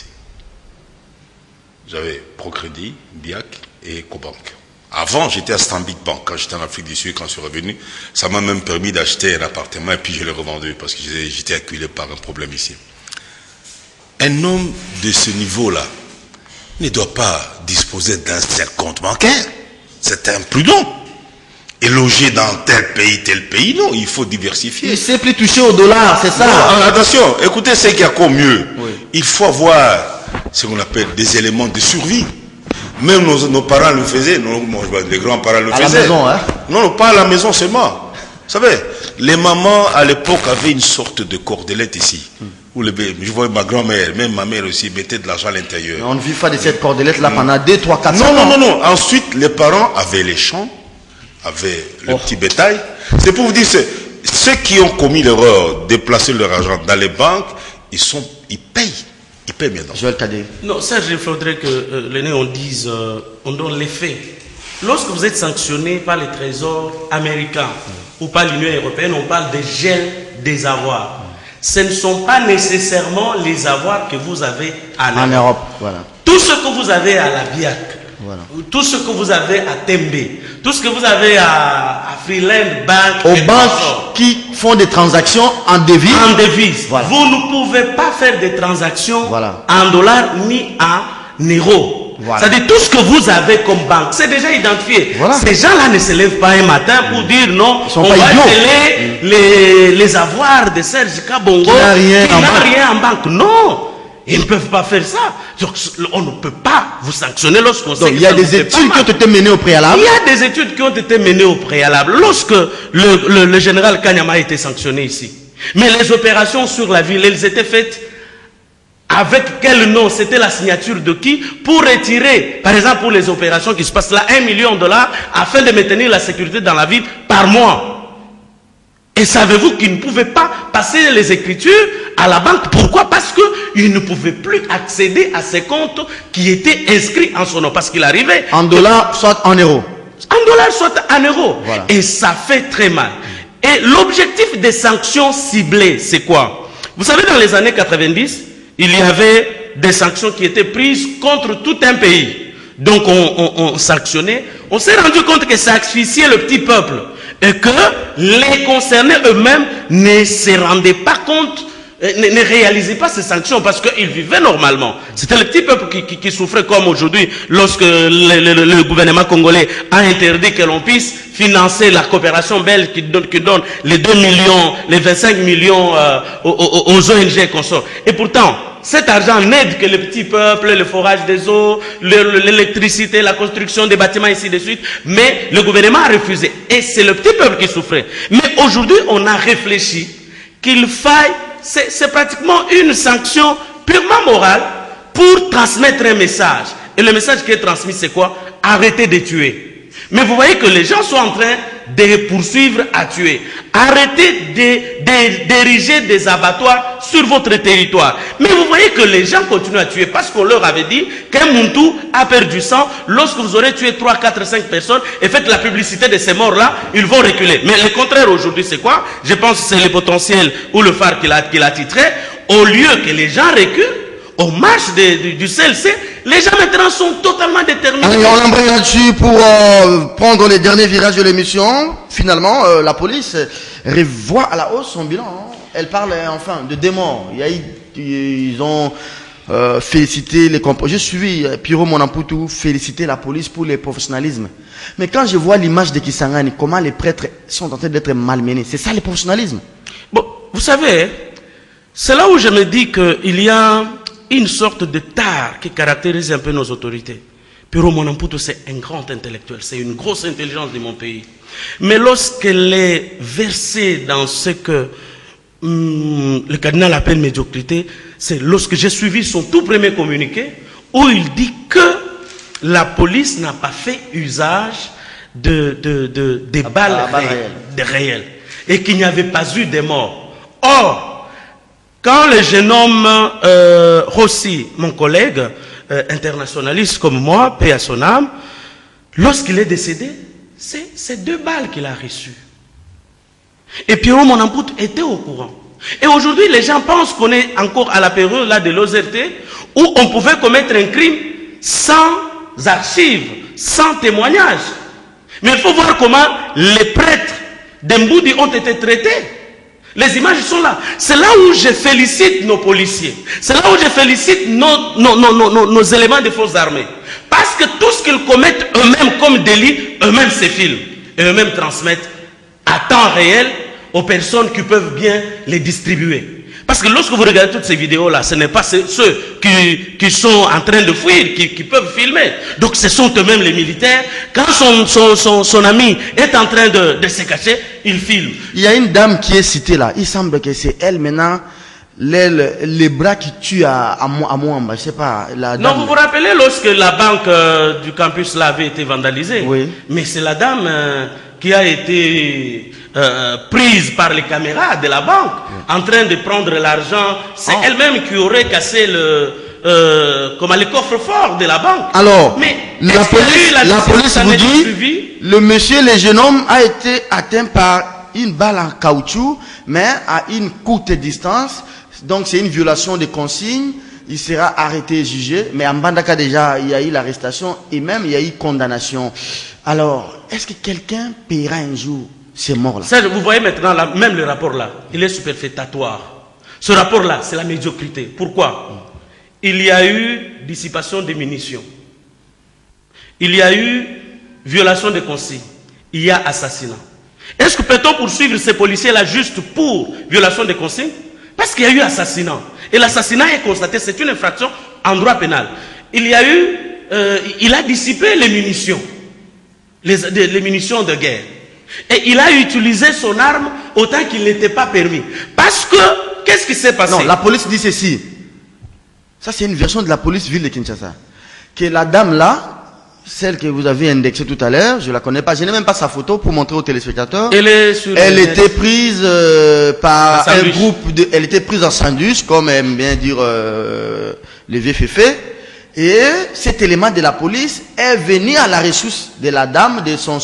J'avais Procrédit, BIAC et Ecobank. Avant, j'étais à Stanbic Bank. Quand j'étais en Afrique du Sud, quand je suis revenu, ça m'a même permis d'acheter un appartement et puis je l'ai revendu parce que j'étais acculé par un problème ici. Un homme de ce niveau-là ne doit pas disposer d'un seul compte bancaire. C'est imprudent. Et loger dans tel pays, non, il faut diversifier. Il ne sait plus toucher au dollar, c'est ça. Non, attention, écoutez ce qu'il y a comme mieux. Oui. Il faut avoir ce qu'on appelle des éléments de survie. Même nos parents le faisaient, les grands-parents le faisaient. À la maison, hein? Non, pas à la maison seulement. Vous savez, les mamans à l'époque avaient une sorte de cordelette ici. Où je vois ma grand-mère, même ma mère aussi, mettait de l'argent à l'intérieur. On ne vit pas de cette cordelette-là pendant 2, 3, 4 ans. Non. Ensuite, les parents avaient les champs, avaient le petit bétail. C'est pour vous dire, ceux qui ont commis l'erreur de placer leur argent dans les banques, ils payent. Ils payent bien. Joël Cadet. Non, Serge, il faudrait que l'aîné, on donne les faits. Lorsque vous êtes sanctionné par les trésors américains ou par l'Union européenne, on parle de gel des avoirs. Ce ne sont pas nécessairement les avoirs que vous avez en Europe. Voilà. Tout ce que vous avez à la BIAC, voilà. Tout ce que vous avez à Tembe, tout ce que vous avez à Freeland Bank, aux banques qui font des transactions en devises. En devises. Voilà. Vous ne pouvez pas faire des transactions voilà. en dollars ni en euros. Voilà. C'est-à-dire tout ce que vous avez comme banque, c'est déjà identifié. Voilà. Ces gens-là ne se lèvent pas un matin pour dire non, on va sceller les avoirs de Serge Kabongo qui n'a rien en banque. Non, ils ne peuvent pas faire ça. Donc, on ne peut pas vous sanctionner lorsqu'on sait que il y a des études qui ont été menées au préalable. Il y a des études qui ont été menées au préalable. Lorsque le général Kanyama a été sanctionné ici, mais les opérations sur la ville, elles étaient faites avec quel nom? C'était la signature de qui? Pour retirer, par exemple, pour les opérations qui se passent là, $1 million afin de maintenir la sécurité dans la ville par mois. Et savez-vous qu'ils ne pouvaient pas passer les écritures à la banque? Pourquoi? Parce qu'ils ne pouvaient plus accéder à ces comptes qui étaient inscrits en son nom. Parce qu'il arrivait... En dollars, soit en euros. En dollars, soit en euros. Voilà. Et ça fait très mal. Et l'objectif des sanctions ciblées, c'est quoi? Vous savez, dans les années 90, il y avait des sanctions qui étaient prises contre tout un pays. Donc on sanctionnait. On s'est rendu compte que ça asphyxiait le petit peuple. Et que les concernés eux-mêmes ne se rendaient pas compte, ne réalisaient pas ces sanctions parce qu'ils vivaient normalement. C'était le petit peuple qui souffrait comme aujourd'hui lorsque le gouvernement congolais a interdit que l'on puisse financer la coopération belge qui donne les 2 millions, les 25 millions aux ONG consorts. Et pourtant, cet argent n'aide que le petit peuple, le forage des eaux, l'électricité, la construction des bâtiments, ainsi de suite. Mais le gouvernement a refusé. Et c'est le petit peuple qui souffrait. Mais aujourd'hui, on a réfléchi qu'il faille, c'est pratiquement une sanction purement morale pour transmettre un message. Et le message qui est transmis, c'est quoi? Arrêtez de tuer. Mais vous voyez que les gens sont en train de poursuivre à tuer. Arrêtez d'ériger des abattoirs sur votre territoire. Mais vous voyez que les gens continuent à tuer parce qu'on leur avait dit qu'un Muntu a perdu sang. Lorsque vous aurez tué 3, 4, 5 personnes et faites la publicité de ces morts-là, ils vont reculer. Mais le contraire aujourd'hui, c'est quoi? Je pense que c'est le potentiel ou le phare qui l'a titré. Au lieu que les gens reculent, aux marches du CLC, les gens maintenant sont totalement déterminés. On embraye là-dessus pour prendre les derniers virages de l'émission. Finalement, la police revoit à la hausse son bilan. Hein. Elle parle enfin de démons. Ils ont félicité les composants. J'ai suivi Piro Monamputu féliciter la police pour le professionnalisme. Mais quand je vois l'image de Kisangani, comment les prêtres sont en train d'être malmenés, c'est ça le professionnalisme. Bon, vous savez, c'est là où je me dis qu'il y a une sorte de tare qui caractérise un peu nos autorités. Pero Monamputo, c'est un grand intellectuel, c'est une grosse intelligence de mon pays. Mais lorsqu'elle est versée dans ce que le cardinal appelle médiocrité, c'est lorsque j'ai suivi son tout premier communiqué, où il dit que la police n'a pas fait usage des balles réelles et qu'il n'y avait pas eu de morts. Or, quand le jeune homme Rossi, mon collègue internationaliste comme moi, paix à son âme, lorsqu'il est décédé, c'est 2 balles qu'il a reçues. Et Pierrot Monamputo était au courant. Et aujourd'hui, les gens pensent qu'on est encore à la période là de l'OZRT où on pouvait commettre un crime sans archives, sans témoignages. Mais il faut voir comment les prêtres d'Emboudi ont été traités. Les images sont là. C'est là où je félicite nos policiers. C'est là où je félicite nos éléments des forces armées. Parce que tout ce qu'ils commettent eux-mêmes comme délit, eux-mêmes se filment. Et eux-mêmes transmettent à temps réel aux personnes qui peuvent bien les distribuer. Parce que lorsque vous regardez toutes ces vidéos-là, ce n'est pas ceux qui sont en train de fuir, qui peuvent filmer. Donc ce sont eux-mêmes les militaires. Quand son ami est en train de se cacher, il filme. Il y a une dame qui est citée là. Il semble que c'est elle maintenant, les bras qui tuent à Moamba. Je sais pas. La dame. Non, vous vous rappelez lorsque la banque du campus là avait été vandalisée? Oui. Mais c'est la dame qui a été prise par les caméras de la banque, en train de prendre l'argent. C'est elle-même qui aurait cassé le coffre-fort de la banque. Alors, mais la police vous dit, le jeune homme a été atteint par une balle en caoutchouc, mais à une courte distance. Donc c'est une violation des consignes. Il sera arrêté et jugé. Mais en Bandaka déjà, il y a eu l'arrestation et même il y a eu condamnation. Alors, est-ce que quelqu'un paiera un jour ces morts-là? Vous voyez maintenant, là, même le rapport-là, il est superfétatoire. Ce rapport-là, c'est la médiocrité. Pourquoi? Il y a eu dissipation des munitions. Il y a eu violation des consignes. Il y a assassinat. Est-ce que peut-on poursuivre ces policiers-là juste pour violation des consignes? Parce qu'il y a eu assassinat. Et l'assassinat est constaté, c'est une infraction en droit pénal. Il y a eu, il a dissipé les munitions. Les munitions de guerre. Et il a utilisé son arme autant qu'il n'était pas permis. Parce que, qu'est-ce qui s'est passé? Non, la police dit ceci. Ça, c'est une version de la police ville de Kinshasa. Que la dame là, celle que vous avez indexée tout à l'heure, je la connais pas. Je n'ai même pas sa photo pour montrer aux téléspectateurs. Elle était prise par un groupe de... Elle était prise en sandwich, comme aime bien dire les VFF. Et cet élément de la police est venu à la ressource de la dame, de son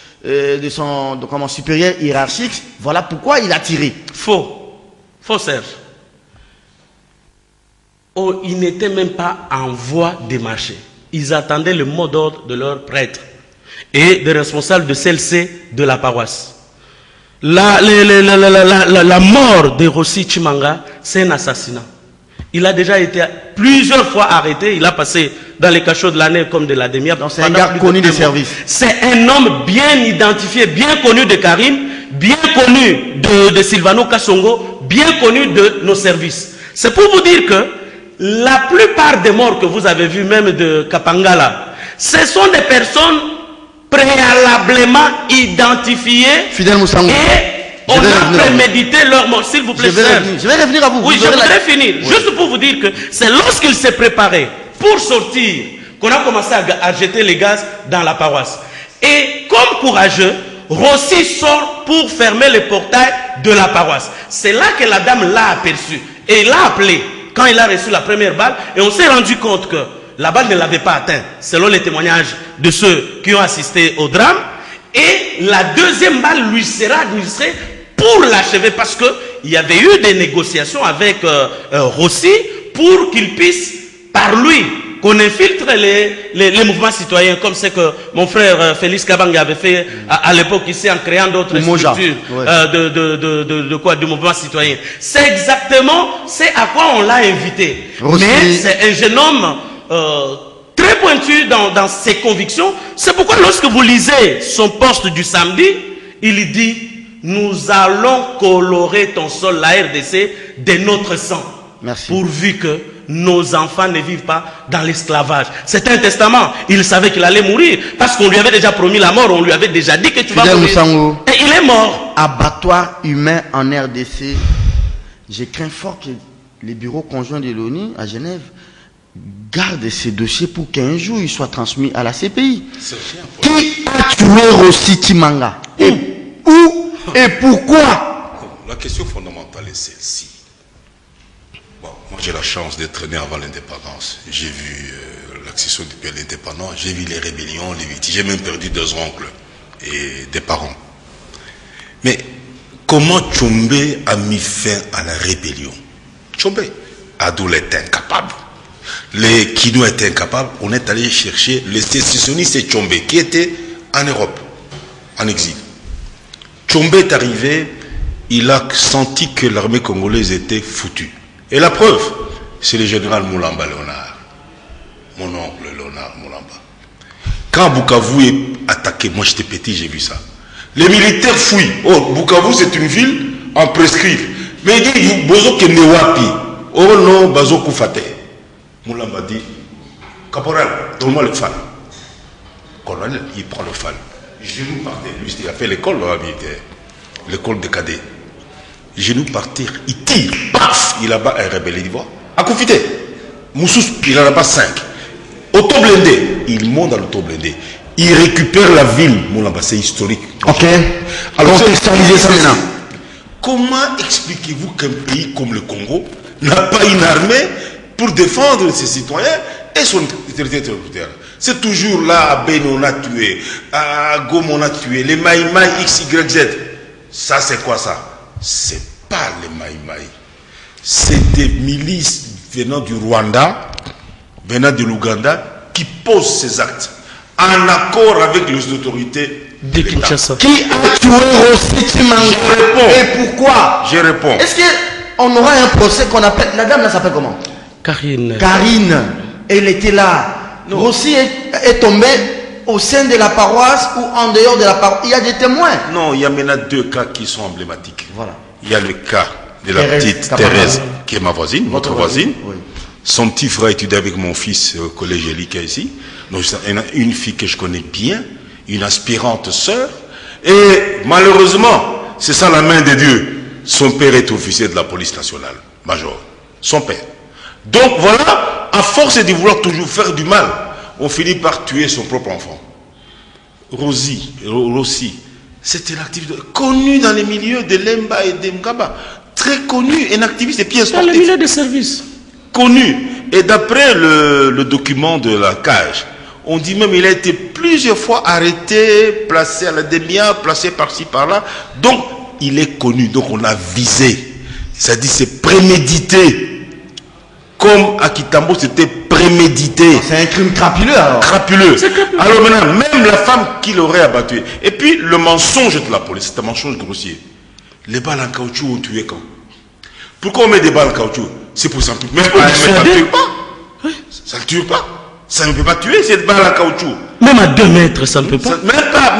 supérieur hiérarchique. Voilà pourquoi il a tiré. Faux. Faux, Serge. Oh, ils n'étaient même pas en voie de marcher. Ils attendaient le mot d'ordre de leur prêtre et des responsables de celle-ci de la paroisse. La mort de Rossi Chimanga, c'est un assassinat. Il a déjà été plusieurs fois arrêté. Il a passé dans les cachots de l'année comme de la demi-heure. Donc c'est un gars connu des services. C'est un homme bien identifié, bien connu de Karim, bien connu de Silvano Kassongo, bien connu de nos services. C'est pour vous dire que la plupart des morts que vous avez vus, même de Kapangala, ce sont des personnes préalablement identifiées. Fidèle Moussango. On a prémédité leur mort, s'il vous plaît. Je vais revenir à vous. Oui, je voudrais finir. Oui. Juste pour vous dire que c'est lorsqu'il s'est préparé pour sortir qu'on a commencé à jeter les gaz dans la paroisse. Et comme courageux, Rossi sort pour fermer les portails de la paroisse. C'est là que la dame l'a aperçu. Et il l'a appelé quand il a reçu la première balle. Et on s'est rendu compte que la balle ne l'avait pas atteint, selon les témoignages de ceux qui ont assisté au drame. Et la deuxième balle lui sera administrée pour l'achever, parce qu'il y avait eu des négociations avec Rossi pour qu'il puisse, par lui, qu'on infiltre les mouvements citoyens, comme c'est que mon frère Félix Kabang avait fait à l'époque ici en créant d'autres structures du mouvement citoyen. C'est exactement à quoi on l'a invité. Rossi. Mais c'est un jeune homme très pointu dans ses convictions. C'est pourquoi lorsque vous lisez son poste du samedi, il dit nous allons colorer ton sol, la RDC, de notre sang. Merci. Pourvu que nos enfants ne vivent pas dans l'esclavage. C'est un testament. Il savait qu'il allait mourir parce qu'on lui avait déjà promis la mort. On lui avait déjà dit que tu vas mourir. Et il est mort. Abattoir humain en RDC. Je crains fort que les bureaux conjoints de l'ONU à Genève gardent ces dossiers pour qu'un jour ils soient transmis à la CPI. Qui a tué Rossi Timanga? Et où et pourquoi? La question fondamentale est celle-ci. Bon, moi j'ai la chance d'être né avant l'indépendance. J'ai vu l'accession du pays à l'indépendance, j'ai vu les rébellions, les victimes. J'ai même perdu 2 oncles et des parents. Mais comment Tchombe a mis fin à la rébellion? Tchombe, Adoul était incapable. Les Kino étaient incapables. On est allé chercher les sécessionnistes et Tchombe qui étaient en Europe, en exil. Tchombe est arrivé, il a senti que l'armée congolaise était foutue. Et la preuve, c'est le général Moulamba Léonard. Mon oncle Léonard Moulamba. Quand Bukavu est attaqué, moi j'étais petit, j'ai vu ça. Les militaires fouillent. Oh, Bukavu c'est une ville en prescrite. Mais il dit, Bozo Kenewapi. Oh non, Bazo Koufate. Moulamba dit, caporal, donne-moi le fan. Colonel, il prend le fan. Genou par terre. Lui, il a fait l'école militaire. L'école de cadets. Genou par terre, il tire. Paf, il abat un rebelle. Il dit, voilà. À Koufité. Moussous, il en a pas 5. Auto blindé. Il monte dans l'auto blindé. Il récupère la ville. Moulamba, c'est historique. Ok. Alors, contextualisez ça maintenant. Comment expliquez-vous qu'un pays comme le Congo n'a pas une armée pour défendre ses citoyens et son territoire? C'est toujours là, à Ben on a tué, à Gom on a tué, les Maïmaï XYZ. Ça c'est quoi ça? C'est pas les Maïmaï. C'est des milices venant du Rwanda, venant de l'Ouganda, qui posent ces actes en accord avec les autorités de Kinshasa. Qui a tué Rossi Timanga? Je réponds. Et pourquoi? Je réponds. Est-ce qu'on aura un procès qu'on appelle... La dame, elle s'appelle comment? Karine. Karine. Elle était là. Non. Rossi est tombé au sein de la paroisse ou en dehors de la paroisse. Il y a des témoins. Non, il y a maintenant 2 cas qui sont emblématiques. Voilà. Il y a le cas de la petite Thérèse, qui est ma voisine, votre voisine. Oui. Son petit frère étudie avec mon fils au collège Elika ici. Donc, il y a une fille que je connais bien, une aspirante sœur. Et malheureusement, c'est ça la main de Dieu. Son père est officier de la police nationale, major. Son père. Donc voilà, à force de vouloir toujours faire du mal, on finit par tuer son propre enfant. Rossi, c'était l'activiste connu dans les milieux de Lemba et de Mgaba. Très connu, un activiste et pièce sportive. Dans les milieux de service. Connu. Et d'après le document de la cage, on dit même qu'il a été plusieurs fois arrêté, placé à la DEMIA, placé par-ci, par-là. Donc, il est connu. Donc, on l'a visé. Ça dit c'est prémédité. Comme à Kitambo, c'était prémédité. C'est un crime crapuleux alors. Crapuleux. Alors maintenant, même la femme qui l'aurait abattu. Et puis, le mensonge de la police, c'est un mensonge grossier. Les balles en caoutchouc ont tué quand? Pourquoi on met des balles en caoutchouc? C'est pour ça. Mais ça ne tue pas. Ça ne tue pas. Ça ne peut pas tuer cette balle en caoutchouc. Même à 2 mètres, ça ne peut pas. Même pas,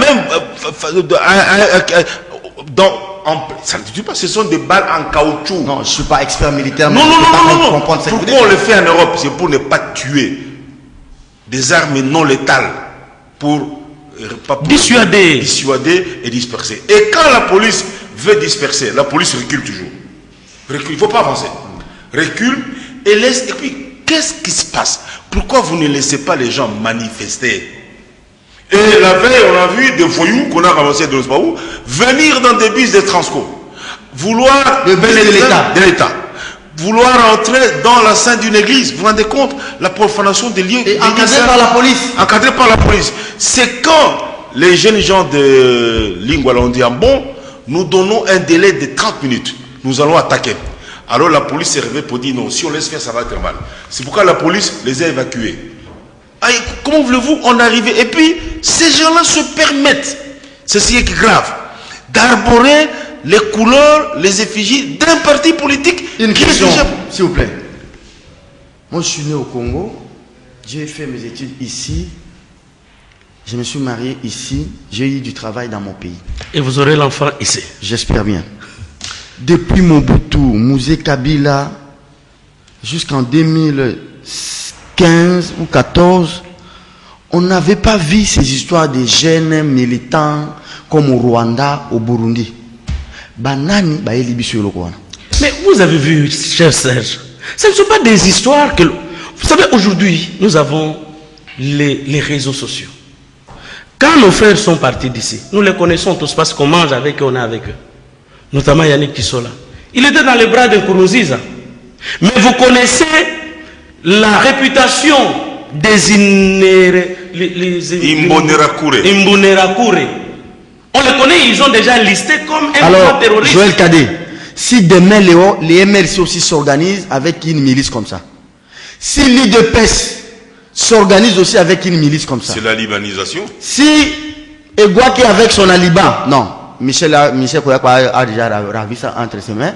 ça ne tue pas, ce sont des balles en caoutchouc. Non, je ne suis pas expert militaire, mais non. Pourquoi on le fait en Europe? C'est pour ne pas tuer. Des armes non létales pour dissuader et disperser. Et quand la police veut disperser, la police recule toujours. Recule, il ne faut pas avancer. Recule et laisse. Et puis, qu'est-ce qui se passe? Pourquoi vous ne laissez pas les gens manifester? Et la veille, on a vu des voyous qu'on a ramassés de l'Osbaou venir dans des bus de Transco. Vouloir de l'État. Vouloir entrer dans la scène d'une église. Vous vous rendez compte? La profanation des lieux. Et encadré par la police. Encadré par la police. C'est quand les jeunes gens de Lingwala ont dit, bon, nous donnons un délai de 30 minutes. Nous allons attaquer. Alors la police s'est réveillée pour dire non, si on laisse faire, ça va être mal. C'est pourquoi la police les a évacués. Aïe, comment voulez-vous en arriver? Et puis, ces gens-là se permettent, c'est ce qui est grave, d'arborer les couleurs, les effigies d'un parti politique. Une question, s'il vous plaît. Moi, je suis né au Congo, j'ai fait mes études ici. Je me suis marié ici, j'ai eu du travail dans mon pays. Et vous aurez l'enfant ici. J'espère bien. Depuis Mobutu, Mouzé Kabila, jusqu'en 2015 ou 2014, on n'avait pas vu ces histoires de jeunes militants comme au Rwanda, au Burundi. Banani, Mais vous avez vu, cher Serge, ce ne sont pas des histoires que... Vous savez, aujourd'hui, nous avons les réseaux sociaux. Quand nos frères sont partis d'ici, nous les connaissons tous parce qu'on mange avec eux, on est avec eux. Notamment Yannick Kissola. Il était dans les bras de Nkurunziza. Mais vous connaissez la réputation des Imbonerakure. On les connaît, ils ont déjà listé comme un alors, terroriste. Joël Kadé, si demain les MLC aussi s'organisent avec une milice comme ça, si l'IDPS s'organise aussi avec une milice comme ça, c'est la libanisation. si Egwaki avec son Aliban, non, Michel Koyakwa a déjà ravi ça entre ses mains,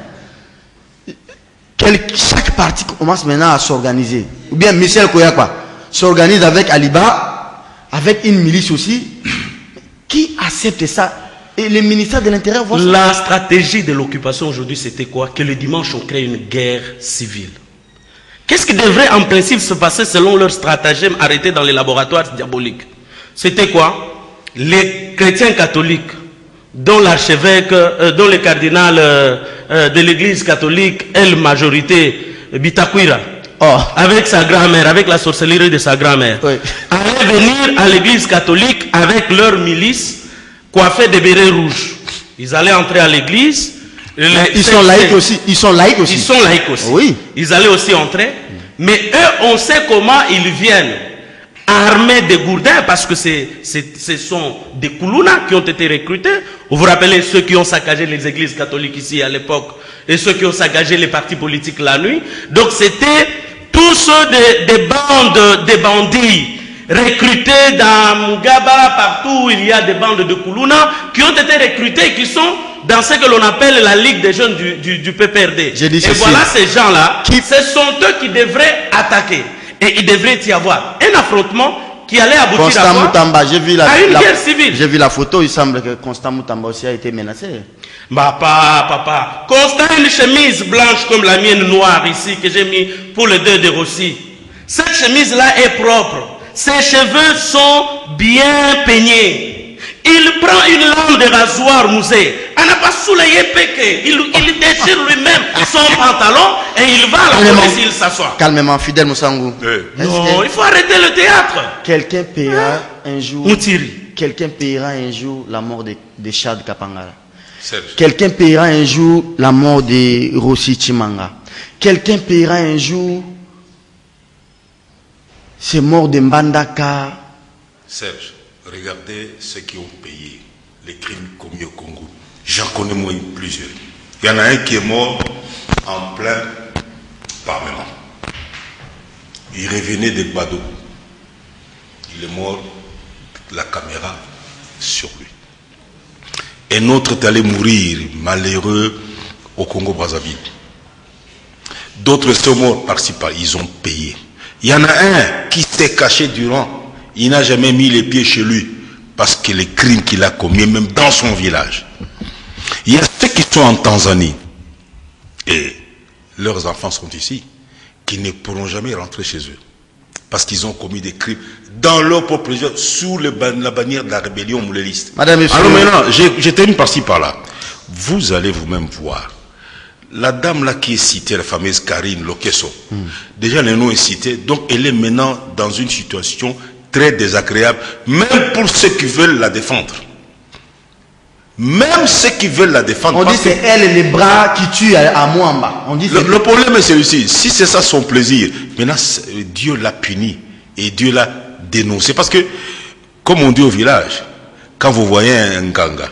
chaque parti commence maintenant à s'organiser. Ou bien Michel Koyakwa s'organise avec Aliba, avec une milice aussi. Qui accepte ça? Et le ministère de l'Intérieur voit ça. La stratégie de l'occupation aujourd'hui, c'était quoi? Que le dimanche, on crée une guerre civile. Qu'est-ce qui devrait en principe se passer selon leur stratagème arrêté dans les laboratoires diaboliques? C'était quoi? Les chrétiens catholiques, dont l'archevêque, dont le cardinal de l'église catholique est la majorité, Bitakwira, avec sa grand-mère, avec la sorcellerie de sa grand-mère, allaient venir à l'église catholique avec leur milice coiffée de bérets rouges. Ils allaient entrer à l'église. Ils sont laïcs aussi. Ils sont laïcs aussi. Ils sont laïcs aussi. Oui. Ils allaient aussi entrer. Mais eux, on sait comment ils viennent. Armés de gourdins, parce que ce sont des Koulouna qui ont été recrutés. Vous vous rappelez ceux qui ont saccagé les églises catholiques ici à l'époque et ceux qui ont saccagé les partis politiques la nuit. Donc c'était tous des bandes, des bandits recrutés dans Mugaba, partout où il y a des bandes de Koulouna qui ont été recrutés et qui sont dans ce que l'on appelle la Ligue des jeunes du PPRD. Et voilà ces gens-là, ce sont eux qui devraient attaquer. Et il devrait y avoir un affrontement qui allait aboutir à une guerre civile. J'ai vu la photo, il semble que Constant Moutamba aussi a été menacé. Papa. Constant a une chemise blanche comme la mienne noire ici que j'ai mis pour le deuil de Rossi. Cette chemise-là est propre. Ses cheveux sont bien peignés. Il prend une lame de rasoir musée. On n'a pas souleyé péché. Il déchire lui-même son pantalon et il va à la police et il s'assoit. Calmement, fidèle Moussangou. Non, il faut arrêter le théâtre. Quelqu'un paiera un jour. Moutiri. Quelqu'un paiera un jour la mort de Chad Kapangala. Quelqu'un paiera un jour la mort de Rossi Chimanga. Quelqu'un paiera un jour ces morts de Mbandaka. Serge, regardez ceux qui ont payé les crimes commis au Congo. J'en connais moi plusieurs. Il y en a un qui est mort en plein Parlement. Il revenait de Gbado. Il est mort, la caméra sur lui. Un autre est allé mourir, malheureux, au Congo-Brazzaville. D'autres sont morts par-ci par-là, ils ont payé. Il y en a un qui s'est caché durant, il n'a jamais mis les pieds chez lui, parce que les crimes qu'il a commis, même dans son village. Il y a ceux qui sont en Tanzanie, et leurs enfants sont ici, qui ne pourront jamais rentrer chez eux, parce qu'ils ont commis des crimes dans leur propre région, sous la bannière de la rébellion mouléliste. Madame, monsieur... Alors maintenant, je termine par-ci par-là. Vous allez vous-même voir. La dame là qui est citée, la fameuse Karine Lokeso, déjà le nom est cité, donc elle est maintenant dans une situation très désagréable, même pour ceux qui veulent la défendre. Même ceux qui veulent la défendre. On dit c'est elle les bras qui tuent à Mwamba. On dit le problème est celui-ci. Si c'est ça son plaisir, maintenant Dieu l'a puni et Dieu l'a dénoncé. Parce que, comme on dit au village, quand vous voyez un ganga,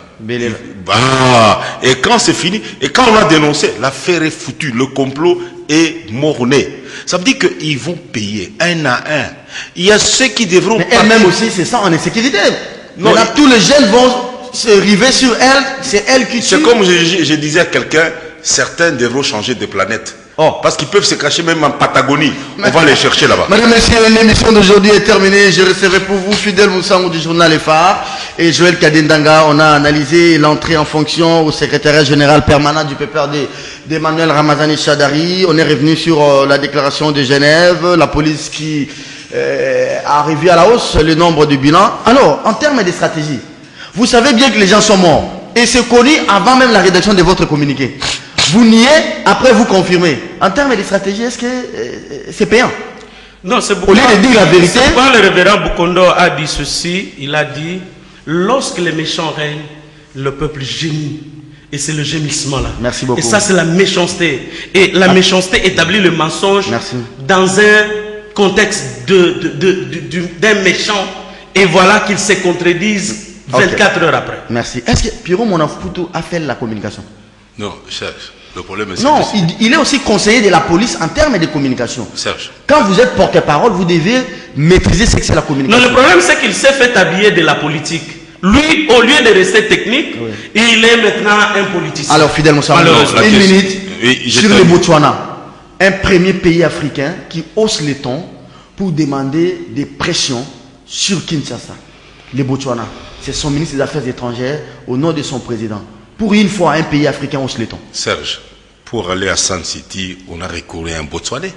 et quand c'est fini, et quand on a dénoncé, l'affaire est foutue, le complot est mort-né. Ça veut dire qu'ils vont payer un à un. Il y a ceux qui devront... Mais elle-même aussi, c'est ça, en insécurité. Non, là, tous les jeunes vont se river sur elle, c'est elle qui tue. C'est comme je disais à quelqu'un, certains devront changer de planète. Oh. Parce qu'ils peuvent se cacher même en Patagonie. On va les chercher là-bas. Madame, Messieurs, l'émission d'aujourd'hui est terminée. Je recevais pour vous Fidèle Moussangou du journal Les Phares et Joël Kadendanga. On a analysé l'entrée en fonction au secrétariat général permanent du PPRD d'Emmanuel Ramazani Chadari. On est revenu sur la déclaration de Genève, la police qui a revu à la hausse le nombre de bilans. Alors, en termes de stratégie, vous savez bien que les gens sont morts. Et c'est connu avant même la rédaction de votre communiqué. Vous niez, après vous confirmez. En termes de stratégie, est-ce que c'est payant? Non, c'est au lieu de dire la vérité. Quand le révérend Bukondo a dit ceci, il a dit, lorsque les méchants règnent, le peuple gémit. Et c'est le gémissement là. Merci beaucoup. Et ça, c'est la méchanceté. Et la méchanceté établit le mensonge. Merci. Dans un contexte d'un méchant. Et voilà qu'ils se contredisent 24 heures après. Merci. Est-ce que Pierrot Monafutu a fait la communication? Non, Serge, le problème est... Non, il est aussi conseiller de la police en termes de communication. Serge. Quand vous êtes porte-parole, vous devez maîtriser ce que c'est la communication. Non, le problème c'est qu'il s'est fait habiller de la politique. Lui, au lieu de rester technique, il est maintenant un politicien. Alors, Fidèle Moussa, une minute sur le Botswana. Un premier pays africain qui hausse les tons pour demander des pressions sur Kinshasa. Le Botswana. C'est son ministre des Affaires étrangères au nom de son président. Pour une fois, un pays africain hausse les tons. Serge, pour aller à Sun City, on a recouru à un Botswanais.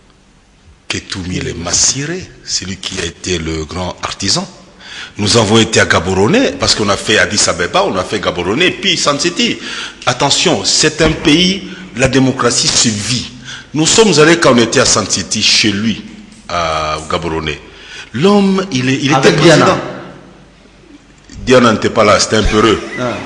Ketumi le Massiré, celui qui a été le grand artisan. Nous avons été à Gaborone, parce qu'on a fait Addis Abeba, on a fait Gaborone, puis Sun City. Attention, c'est un pays, la démocratie se vit. Nous sommes allés quand on était à Sun City, chez lui, à Gaborone. L'homme, il était président. Diana n'était pas là, c'était un peureux.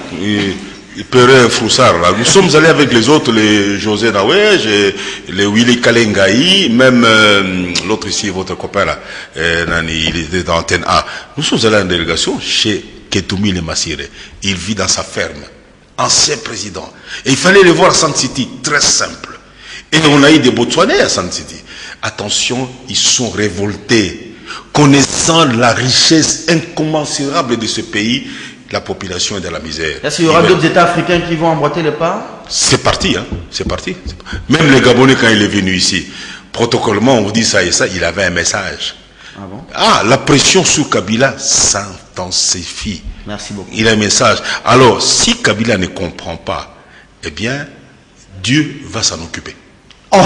Peureux Froussard. Là. Nous sommes allés avec les autres, les José Nawej, les Willy Kalengaï, même l'autre ici, votre copain là, il était dans Antenne A. Nous sommes allés en délégation chez Ketumi le Massiré. Il vit dans sa ferme. Ancien président. Et il fallait le voir à Sun City, très simple. Et on a eu des Botswanais à Sun City. Attention, ils sont révoltés. Connaissant la richesse incommensurable de ce pays, la population est dans la misère. Est-ce qu'il y aura d'autres États africains qui vont emboîter le pas? C'est parti, hein. C'est parti. Même les Gabonais, quand il est venu ici, protocolement, on vous dit ça et ça, il avait un message. Ah bon? Ah, la pression sur Kabila s'intensifie. Merci beaucoup. Il a un message. Alors, si Kabila ne comprend pas, eh bien, Dieu va s'en occuper. Oh.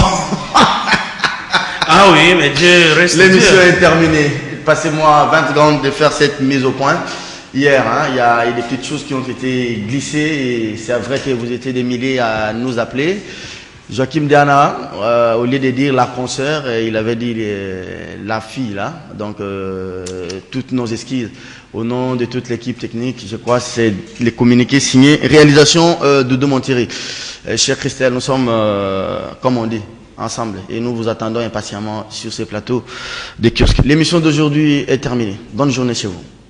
Ah oui, mais Dieu reste. L'émission est terminée. Passez-moi 20 secondes de faire cette mise au point. Hier, hein, il y a des petites choses qui ont été glissées et c'est vrai que vous étiez des milliers à nous appeler. Joachim Diana, au lieu de dire la consoeur, il avait dit la fille là. Donc, toutes nos excuses au nom de toute l'équipe technique. Je crois que c'est les communiqués signés. Réalisation de Monterrey. Chère Christelle, nous sommes, comme on dit, ensemble et nous vous attendons impatiemment sur ce plateau de kiosque. L'émission d'aujourd'hui est terminée. Bonne journée chez vous.